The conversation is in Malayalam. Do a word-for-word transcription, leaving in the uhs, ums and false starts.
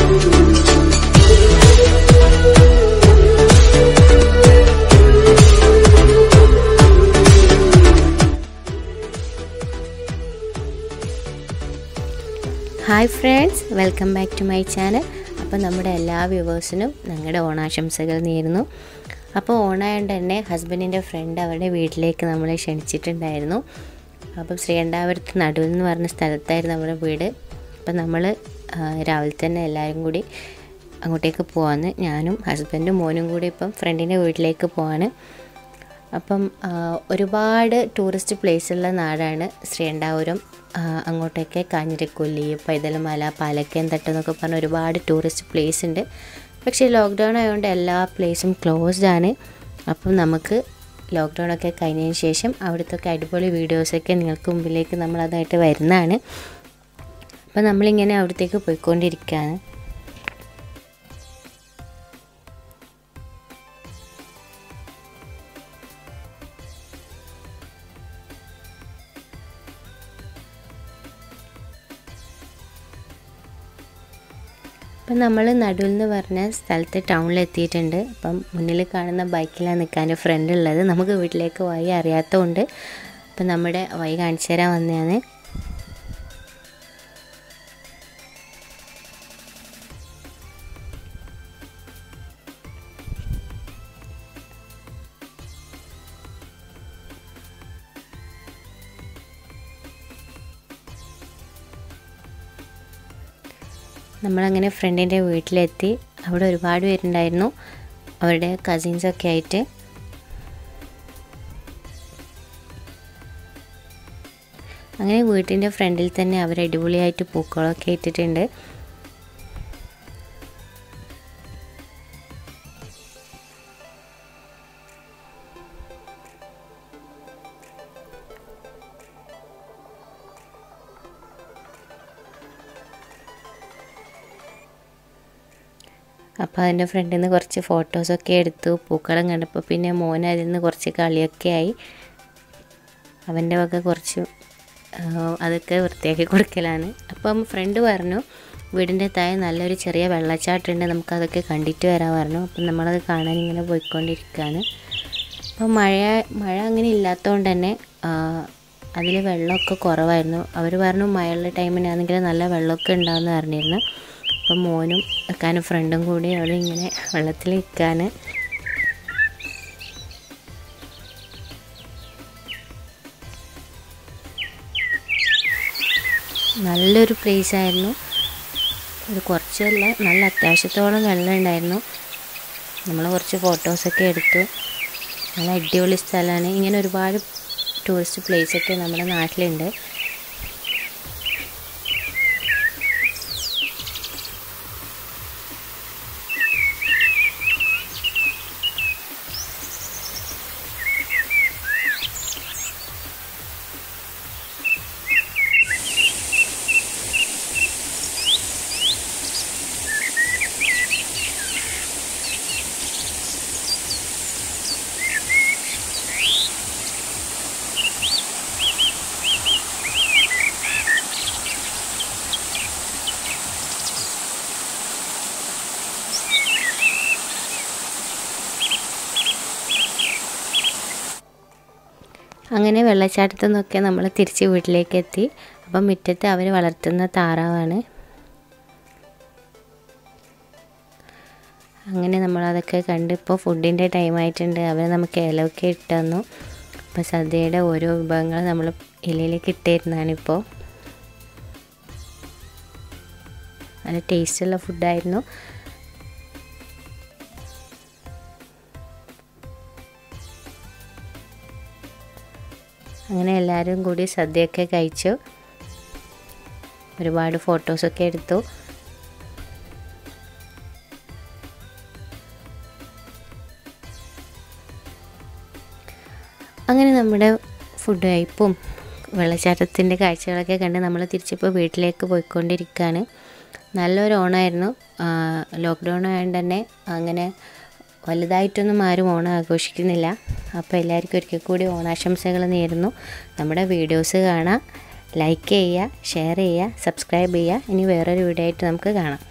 Hi friends, welcome back to my channel. അപ്പോൾ നമ്മുടെ എല്ലാ വ്യൂവേഴ്സിനും ഞങ്ങളുടെ ഓണാശംസകൾ നേരുന്നു. അപ്പോൾ ഓണായതുകൊണ്ട് തന്നെ ഹസ്ബൻഡിൻ്റെ ഫ്രണ്ട് അവരുടെ വീട്ടിലേക്ക് നമ്മളെ ക്ഷണിച്ചിട്ടുണ്ടായിരുന്നു. അപ്പം ശ്രീകണ്ഠാപുരത്ത് നടുവിൽ എന്ന് പറഞ്ഞ സ്ഥലത്തായിരുന്നു നമ്മുടെ വീട്. അപ്പം നമ്മൾ രാവിലെ തന്നെ എല്ലാവരും കൂടി അങ്ങോട്ടേക്ക് പോവാന്ന്, ഞാനും ഹസ്ബൻഡും മോനും കൂടി ഇപ്പം ഫ്രണ്ടിൻ്റെ വീട്ടിലേക്ക് പോവാണ്. അപ്പം ഒരുപാട് ടൂറിസ്റ്റ് പ്ലേസുള്ള നാടാണ് ശ്രീകണ്ഠാപുരം. അങ്ങോട്ടേക്ക് കാഞ്ഞിരക്കൊല്ലി, പൈതൽമല, പാലക്കയം തട്ട് എന്നൊക്കെ പറഞ്ഞ ഒരുപാട് ടൂറിസ്റ്റ് പ്ലേസ് ഉണ്ട്. പക്ഷേ ലോക്ക്ഡൗൺ ആയതുകൊണ്ട് എല്ലാ പ്ലേസും ക്ലോസ്ഡ് ആണ്. അപ്പം നമുക്ക് ലോക്ക്ഡൗൺ ഒക്കെ കഴിഞ്ഞതിന് ശേഷം അവിടുത്തെ അടിപൊളി വീഡിയോസൊക്കെ നിങ്ങൾക്ക് മുമ്പിലേക്ക് നമ്മളതായിട്ട് വരുന്നതാണ്. അപ്പം നമ്മളിങ്ങനെ അവിടത്തേക്ക് പോയിക്കൊണ്ടിരിക്കുകയാണ്. അപ്പം നമ്മൾ നടുവിൽ എന്ന് പറഞ്ഞ സ്ഥലത്ത് ടൗണിൽ എത്തിയിട്ടുണ്ട്. അപ്പം മുന്നിൽ കാണുന്ന ബൈക്കിലാണ് നിൽക്കാൻ ഫ്രണ്ട് ഉള്ളത്. നമുക്ക് വീട്ടിലേക്ക് വഴി അറിയാത്തതുകൊണ്ട് അപ്പം നമ്മുടെ വഴി കാണിച്ചു തരാൻ വന്നതാണ്. നമ്മളങ്ങനെ ഫ്രണ്ടിൻ്റെ വീട്ടിലെത്തി. അവിടെ ഒരുപാട് പേരുണ്ടായിരുന്നു, അവരുടെ കസിൻസൊക്കെ ആയിട്ട്. അങ്ങനെ വീട്ടിൻ്റെ ഫ്രണ്ടിൽ തന്നെ അവർ അടിപൊളിയായിട്ട് പൂക്കളൊക്കെ ഇട്ടിട്ടുണ്ട്. അപ്പോൾ അതിൻ്റെ ഫ്രണ്ടിൽ നിന്ന് കുറച്ച് ഫോട്ടോസൊക്കെ എടുത്തു. പൂക്കളം കണ്ടപ്പോൾ പിന്നെ മോൻ അതിൽ നിന്ന് കുറച്ച് കളിയൊക്കെ ആയി. അവൻ്റെ വക കുറച്ച് അതൊക്കെ വൃത്തിയാക്കി കൊടുക്കലാണ്. അപ്പം ഫ്രണ്ട് പറഞ്ഞു വീടിൻ്റെ താഴെ നല്ലൊരു ചെറിയ വെള്ളച്ചാട്ടമുണ്ട്, നമുക്കതൊക്കെ കണ്ടിട്ട് വരാൻ പറഞ്ഞു. അപ്പം നമ്മളത് കാണാൻ ഇങ്ങനെ പോയിക്കൊണ്ടിരിക്കുകയാണ്. അപ്പം മഴ മഴ അങ്ങനെ ഇല്ലാത്തതുകൊണ്ട് തന്നെ അതിൽ വെള്ളമൊക്കെ കുറവായിരുന്നു. അവർ പറഞ്ഞു മഴയുള്ള ടൈമിനാണെങ്കിൽ നല്ല വെള്ളമൊക്കെ ഉണ്ടാകുമെന്ന് പറഞ്ഞിരുന്നു. അപ്പം മോനും വെക്കാനും ഫ്രണ്ടും കൂടി അവിടെ ഇങ്ങനെ വെള്ളത്തിൽ നിൽക്കാൻ. നല്ലൊരു പ്ലേസ് ആയിരുന്നു. ഒരു കുറച്ചല്ല, നല്ല അത്യാവശ്യത്തോളം വെള്ളം ഉണ്ടായിരുന്നു. നമ്മൾ കുറച്ച് ഫോട്ടോസൊക്കെ എടുത്തു. നല്ല അടിപൊളി സ്ഥലമാണ്. ഇങ്ങനെ ഒരുപാട് ടൂറിസ്റ്റ് പ്ലേസൊക്കെ നമ്മുടെ നാട്ടിലുണ്ട്. അങ്ങനെ വെള്ളച്ചാട്ടത്തിൽ നിന്നൊക്കെ നമ്മൾ തിരിച്ച് വീട്ടിലേക്ക് എത്തി. അപ്പം മുറ്റത്ത് അവർ വളർത്തുന്ന താറാവാണ്. അങ്ങനെ നമ്മളതൊക്കെ കണ്ട് ഇപ്പോൾ ഫുഡിൻ്റെ ടൈമായിട്ടുണ്ട്. അവർ നമുക്ക് ഇലയൊക്കെ ഇട്ട് തന്നു. അപ്പോൾ സദ്യയുടെ ഓരോ വിഭവങ്ങൾ നമ്മൾ ഇലയിലേക്ക് ഇട്ടിരുന്നാണിപ്പോൾ. നല്ല ടേസ്റ്റുള്ള ഫുഡായിരുന്നു. അങ്ങനെ എല്ലാവരും കൂടി സദ്യയൊക്കെ കഴിച്ചു. ഒരുപാട് ഫോട്ടോസൊക്കെ എടുത്തു. അങ്ങനെ നമ്മുടെ ഫുഡ് കഴിപ്പും വെള്ളച്ചാട്ടത്തിൻ്റെ കാഴ്ചകളൊക്കെ കണ്ട് നമ്മൾ തിരിച്ചിപ്പോൾ വീട്ടിലേക്ക് പോയിക്കൊണ്ടിരിക്കുകയാണ്. നല്ലൊരു ഓണമായിരുന്നു. ലോക്ക്ഡൗൺ ആയതുകൊണ്ട് തന്നെ അങ്ങനെ വലുതായിട്ടൊന്നും ആരും ഓണം ആഘോഷിക്കുന്നില്ല. അപ്പോൾ എല്ലാവർക്കും ഒരിക്കൽ കൂടി ഓണാശംസകൾ നേരുന്നു. നമ്മുടെ വീഡിയോസ് കാണാം, ലൈക്ക് ചെയ്യുക, ഷെയർ ചെയ്യുക, സബ്സ്ക്രൈബ് ചെയ്യുക. ഇനി വേറൊരു വീഡിയോ ആയിട്ട് നമുക്ക് കാണാം.